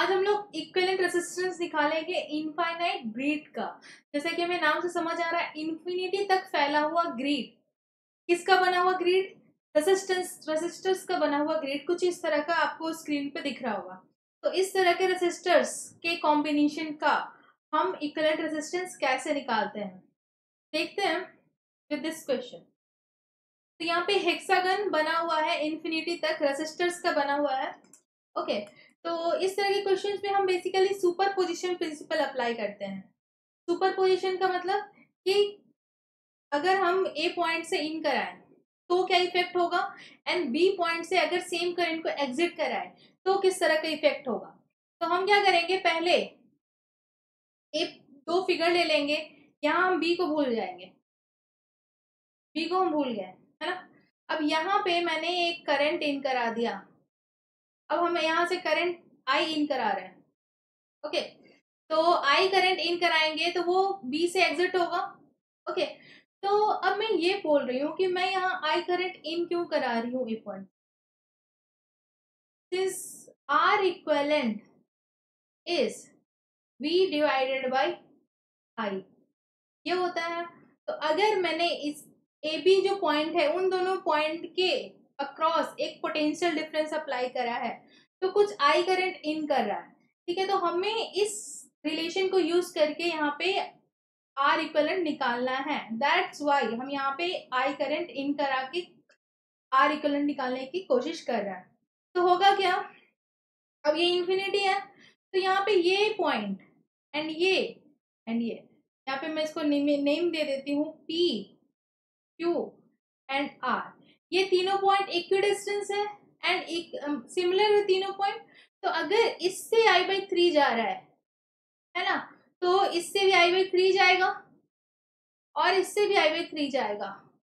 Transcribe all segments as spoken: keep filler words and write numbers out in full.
आज हम लोग इक्विवेलेंट रेजिस्टेंस निकालेंगे इनफाइनाइट ग्रिड का। जैसा कि हमें नाम से समझ आ रहा है, इन्फिनिटी तक फैला हुआ ग्रिड। किसका बना हुआ ग्रिड? रेजिस्टेंस रेजिस्टर्स का बना हुआ ग्रिड। कुछ इस तरह का आपको स्क्रीन पे दिख रहा होगा। तो इस तरह के रेजिस्टर्स के कॉम्बिनेशन का हम इक्विवेलेंट रेजिस्टेंस कैसे निकालते हैं, देखते हैं विद दिस क्वेश्चन। तो यहाँ पे हेक्सागन बना हुआ है, इन्फिनिटी तक रेजिस्टर्स का बना हुआ है। ओके okay, तो इस तरह के क्वेश्चंस में हम basically superposition principle apply करते हैं। सुपर पोजिशन का मतलब कि अगर हम ए पॉइंट से इन कराएं तो क्या इफेक्ट होगा, एंड बी पॉइंट से अगर सेम करंट को एग्जिट कराएं तो किस तरह का इफेक्ट होगा। तो हम क्या करेंगे, पहले एक दो फिगर ले लेंगे। यहाँ हम बी को भूल जाएंगे, बी को हम भूल गए, है ना। अब यहाँ पे मैंने एक करंट इन करा दिया। अब हम यहाँ से करंट आई इन करा रहे हैं। ओके, तो आई करंट इन कराएंगे तो वो बी से एग्जिट होगा। ओके, तो अब मैं ये बोल रही हूँ कि मैं यहाँ आई करंट इन क्यों करा रही हूँ, A point. This R equivalent is V divided by I, ये होता है। तो अगर मैंने इस ए बी जो पॉइंट है उन दोनों पॉइंट के अक्रॉस एक पोटेंशियल डिफरेंस अप्लाई करा है, तो कुछ आई करंट इन कर रहा है। ठीक है, तो हमें इस रिलेशन को यूज करके यहाँ पे आर इक्विवेलेंट निकालना है। दैट्स वाई हम यहाँ पे आई करंट इन करा के आर इक्विवेलेंट निकालने की कोशिश कर रहा है। तो होगा क्या, अब ये इन्फिनिटी है तो यहाँ पे ये पॉइंट एंड ये एंड ये, यहाँ पे मैं इसको नेम नेम दे देती हूँ पी क्यू एंड आर। ये तीनों पॉइंट इक्विडिस्टेंस है एंड एक सिमिलर है तीनों पॉइंट। तो अगर इससे आई बाई थ्री जा रहा है है ना, तो इससे भी आई बाई थ्री जाएगा और इससे भी आई बाई थ्री जाएगा।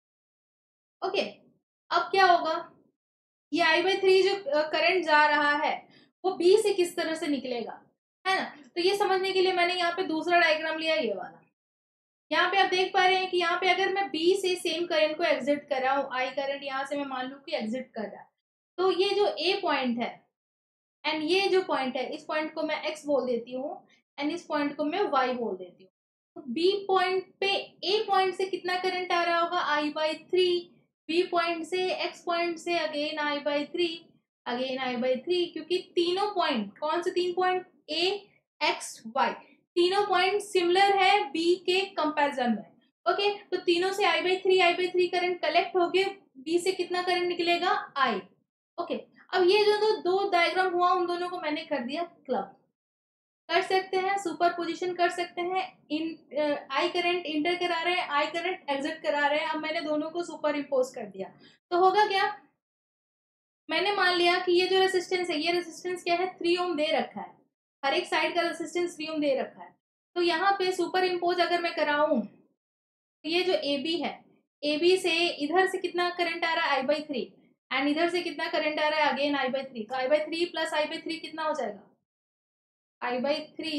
ओके, अब क्या होगा, ये आई बाई थ्री जो करंट जा रहा है वो बी से किस तरह से निकलेगा, है ना। तो ये समझने के लिए मैंने यहाँ पे दूसरा डायग्राम लिया, ये वाला। यहाँ पे आप देख पा रहे हैं कि यहाँ पे अगर मैं बी से सेम करंट को एग्जिट कर रहा हूँ, आई करंट यहाँ से मैं मान लू कि एग्जिट कर रहा है, तो ये जो ए पॉइंट है एंड ये जो पॉइंट है, इस पॉइंट को मैं एक्स बोल देती हूँ एंड इस पॉइंट को मैं वाई बोल देती हूँ। तो बी पॉइंट पे ए पॉइंट से कितना करंट आ रहा होगा, I by three. B point से एक्स पॉइंट से again I by three, again I by three, क्योंकि तीनों पॉइंट, कौन से तीन पॉइंट, ए एक्स वाई, तीनों पॉइंट सिमिलर है बी के कंपैरिजन में। ओके, तो तीनों से I by three I by three current collect हो गए, बी से कितना करंट निकलेगा, आई। ओके, अब ये जो दो, दो डायग्राम हुआ उन दोनों को मैंने कर दिया क्लब। कर सकते हैं सुपर पोजिशन कर सकते हैं, इन आई करंट इंटर करा रहे हैं, आई करंट एग्जिट करा रहे हैं। अब मैंने दोनों को सुपर इम्पोज कर दिया, तो होगा क्या, मैंने मान लिया कि ये जो रेजिस्टेंस है, ये रेजिस्टेंस क्या है, थ्री ओम दे रखा है, हर एक साइड का रेजिस्टेंस थ्री ओम दे रखा है। तो यहाँ पे सुपर इम्पोज अगर मैं कराऊं, तो ये जो ए बी है, ए बी से इधर से कितना करंट आ रहा है, आई बाई थ्री, एंड इधर से कितना करंट आ रहा है, अगेन आई बाई थ्री। तो I by three plus I by three कितना हो जाएगा, I by three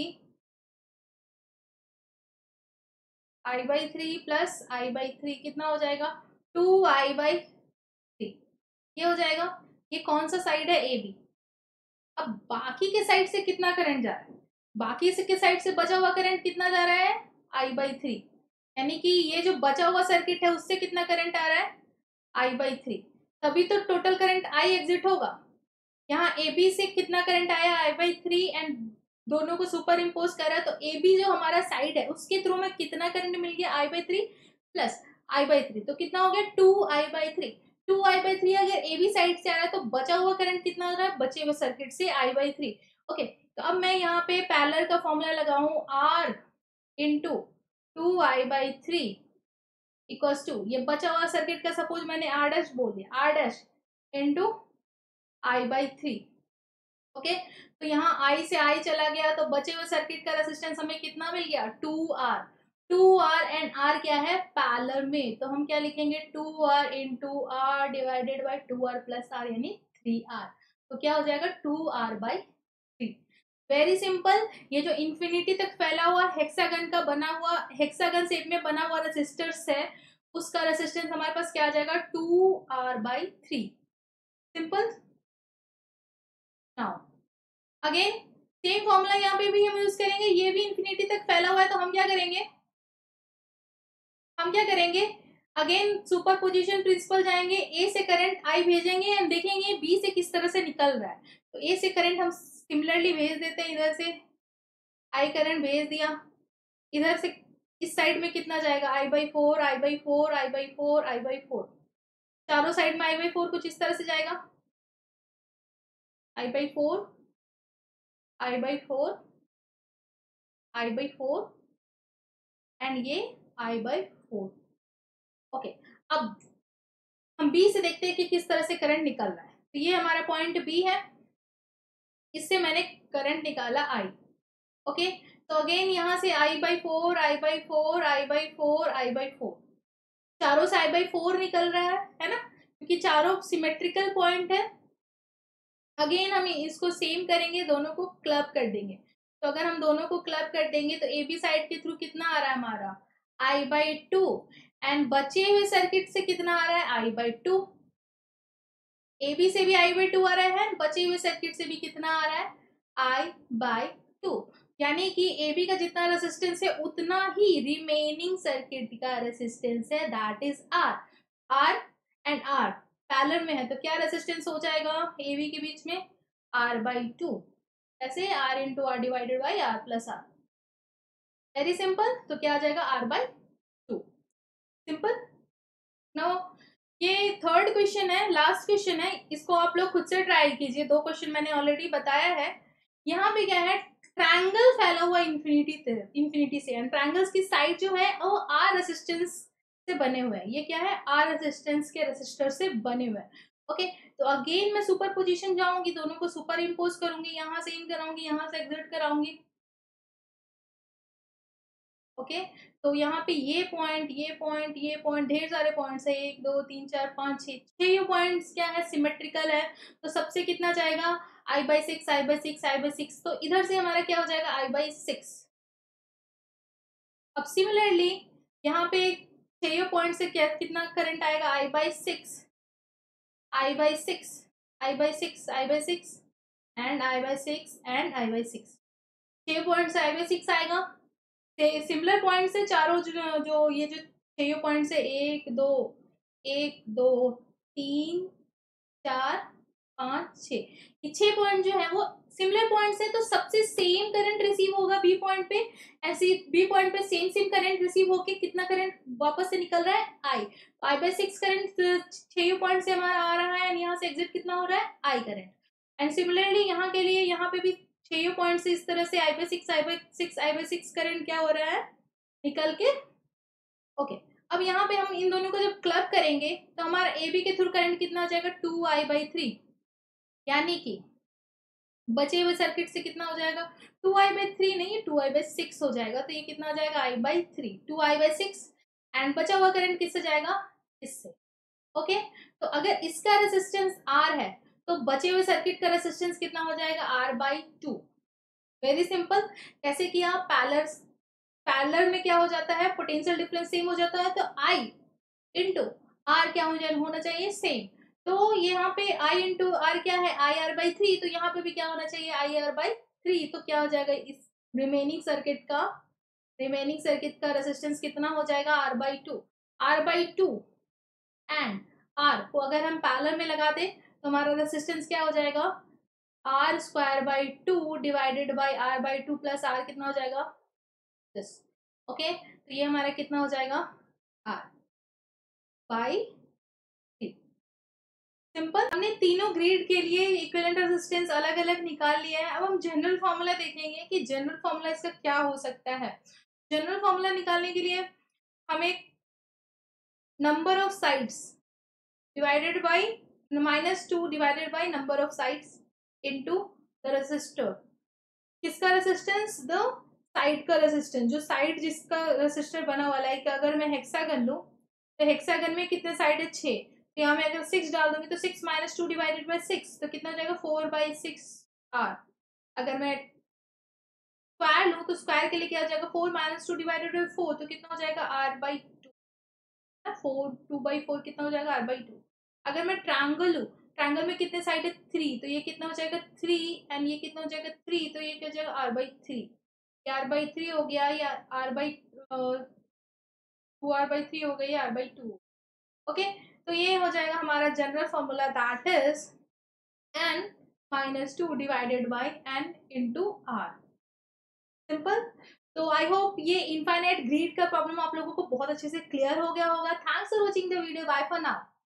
I by three plus I by three कितना हो जाएगा, टू आई बाई थ्री, ये हो जाएगा। ये कौन सा साइड है, ए बी। अब बाकी के साइड से कितना करंट जा रहा है, बाकी से के साइड से बचा हुआ करंट कितना जा रहा है, आई बाई थ्री, यानी कि ये जो बचा हुआ सर्किट है उससे कितना करंट आ रहा है, आई बाई थ्री। तभी तो टोटल करंट आई एग्जिट होगा। यहाँ ए बी से कितना करंट आया, आई बाई थ्री, एंड दोनों को सुपर इम्पोज करा, तो ए बी जो हमारा साइड है उसके थ्रू में कितना करंट मिल गया, I by three plus I by three, तो कितना हो गया, two I by three. Two I by three अगर ए बी साइड से आ रहा है तो बचा हुआ करंट कितना हो रहा है, बचे हुए सर्किट से आई बाई थ्री। ओके, तो अब मैं यहाँ पे पैरेलल का फॉर्मूला लगाऊं, R into two I by three equals to, ये बचा हुआ सर्किट का सपोज मैंने आर डैश बोल दिया, R dash into I by three. Okay, तो यहाँ आई से आई चला गया, तो बचे हुए सर्किट का रेजिस्टेंस हमें कितना मिल गया, two R. Two R and R क्या है, पैरेलल में, तो हम क्या लिखेंगे, two R into R divided by two R plus R, यानी थ्री आर। तो क्या हो जाएगा, two R by three. Very simple. ये जो इन्फिनिटी तक फैला हुआ हेक्सागन का बना हुआ, हेक्सागन शेप में बना हुआ रेजिस्टर्स है, उसका रेजिस्टेंस हमारे पास क्या आ जाएगा, two R by three. Simple. Now again same formula यहाँ पे भी हम यूज करेंगे, ये भी इन्फिनिटी तक फैला हुआ है, तो हम क्या करेंगे हम क्या करेंगे अगेन सुपर पोजिशन प्रिंसिपल जाएंगे, ए से करंट आई भेजेंगे एंड देखेंगे बी से किस तरह से निकल रहा है। तो ए से करंट हम सिमिलरली भेज देते हैं, इधर से आई करंट भेज दिया, इधर से इस साइड में कितना जाएगा I by four I by four I by four I by four, चारों साइड में आई बाई फोर कुछ इस तरह से जाएगा, I by four I by four I by four and ये आई बाई फोर। ओके, अब हम बी से देखते हैं कि किस तरह से करंट निकल रहा है। तो ये हमारा पॉइंट बी है, इससे मैंने करंट निकाला आई। ओके, तो अगेन यहाँ से I by four I by four I by four I by four, चारों से आई बाई फोर निकल रहा है है ना, क्योंकि चारों सिमेट्रिकल पॉइंट है। अगेन हम इसको सेम करेंगे, दोनों को क्लब कर देंगे। तो अगर हम दोनों को क्लब कर देंगे तो ए बी साइड के थ्रू कितना आ रहा है हमारा आई बाई टू, एंड बचे हुए सर्किट से कितना आ रहा है I by two, A B से भी आई बाई टू आ रहा है, बचे हुए सर्किट से भी कितना आ रहा है आई बाई टू, यानी कि ए बी का जितना रेसिस्टेंस है उतना ही रिमेनिंग सर्किट का रेसिस्टेंस है, that is R. R and R parallel में है, तो क्या रेसिस्टेंस हो जाएगा ए बी के बीच में आर बाई टू, ऐसे R into R divided by R plus R, very simple. तो क्या आ जाएगा R by two, simple. Now ये थर्ड क्वेश्चन है, लास्ट क्वेश्चन है, इसको आप लोग खुद से ट्राई कीजिए, दो क्वेश्चन मैंने ऑलरेडी बताया है। यहाँ पे क्या है ट्रायंगल फैला हुआ इंफिनिटी इंफिनिटी से, एंड ट्रायंगल्स की साइड जो है वो आर रेसिस्टेंस से बने हुए हैं, ये क्या है आर रेसिस्टेंस के रेसिस्टर से बने हुए हैं। ओके, तो अगेन मैं सुपर पोजिशन जाऊंगी, दोनों को सुपर इम्पोज करूंगी, यहाँ से इन कराऊंगी यहाँ से एग्जिट कराऊंगी। Okay okay? तो यहाँ पे ये पॉइंट ये पॉइंट ये पॉइंट ढेर सारे पॉइंट्स है, एक दो तीन चार पाँच छः छः ये पॉइंट्स क्या है सिमेट्रिकल है, तो सबसे कितना जाएगा I by six I by six I by six, तो इधर से हमारा क्या हो जाएगा आई बाई सिक्स। अब सिमिलरली यहाँ पे छह पॉइंट से क्या कितना करंट आएगा I by six I by six I by six I by six and I by six and I by six, छह पॉइंट से आई बाई सिक्स आएगा। सिमिलर पॉइंट से चारों जो, जो ये जो छह पॉइंट से एक दो एक दो तीन चार पाँच छः, ये छह पॉइंट जो है वो सिमिलर पॉइंट्स है, तो सबसे सेम करंट रिसीव होगा बी पॉइंट पे, ऐसे बी पॉइंट पे सेम सेम करंट रिसीव होके कितना करंट वापस से निकल रहा है I, I by six current छह पॉइंट से हमारा आ रहा है, एंड यहाँ से एग्जिट कितना हो रहा है आई करंट। एंड सिमिलरली यहाँ के लिए यहाँ पे भी छह पॉइंट से इस तरह से I by six I by six I by six current क्या हो रहा है निकल के। ओके, अब यहाँ पे हम इन दोनों को जब क्लब करेंगे तो हमारा ए बी के थ्रू करंट कितना हो जाएगा टू आई बाई थ्री, यानी कि बचे हुए सर्किट से कितना हो जाएगा टू आई बाई थ्री नहीं टू आई बाई सिक्स हो जाएगा, तो ये कितना हो जाएगा I by three two I by six, and बचा हुआ करंट किससे जाएगा इससे। ओके, तो अगर इसका रेसिस्टेंस आर है तो बचे हुए सर्किट का रेसिस्टेंस कितना हो जाएगा R by two, very simple. कैसे किया पैरेलल पैरेलल में क्या हो जाता है पोटेंशियल डिफरेंस सेम हो जाता है, तो आई इंटू आर क्या हो जाए होना चाहिए सेम, तो यहाँ पे आई इंटू आर क्या है आई आर बाई थ्री, तो यहाँ पे भी क्या होना चाहिए आई आर बाई थ्री, तो क्या हो जाएगा इस रिमेनिंग सर्किट का रिमेनिंग सर्किट का रेसिस्टेंस कितना हो जाएगा R by two R by two and R को अगर हम पैरेलल में लगा दे तो हमारा रेसिस्टेंस क्या हो जाएगा R square by two divided by R by two plus R कितना हो जाएगा दिस। ओके, तो ये हमारा कितना हो जाएगा आर बाई थ्री, सिंपल। हमने तीनों ग्रिड के लिए इक्विवेलेंट रेजिस्टेंस अलग अलग निकाल लिया है। अब हम जनरल फॉर्मूला देखेंगे कि जनरल फॉर्मूला इसका क्या हो सकता है। जनरल फॉर्मूला निकालने के लिए हमें number of sides divided by minus two divided by number of sides into the resistor, किसका रेसिस्टेंस द साइड का रेसिस्टेंस, जो साइड जिसका रेसिस्टर बना वाला है कि अगर मैं हेक्सागन लूं तो हेक्सागन में कितने साइड है छह, तो यहाँ मैं अगर सिक्स डाल दूंगी तो six minus two divided by six, तो कितना हो जाएगा फोर बाई सिक्स आर। अगर मैं स्क्वायर लूँ तो स्क्वायर के लिए क्या हो जाएगा four minus two divided by four, तो कितना हो जाएगा R by two, four two by four कितना हो जाएगा आर बाई टू। अगर मैं ट्रायंगल लूँ ट्रायंगल में कितने साइड है, थ्री, तो ये कितना हो जाएगा थ्री, एंड ये कितना हो जाएगा थ्री, तो ये क्या हो जाएगा R by three, R by three हो गया, या R by two R by three हो गई, या आर बाई टू। ओके, तो ये हो जाएगा हमारा general formula, that is N minus two divided by N into R. Simple. तो आई होप ये इनफाइनाइट ग्रिड का प्रॉब्लम आप लोगों को बहुत अच्छे से क्लियर हो गया होगा। Thanks for watching the video, bye for now.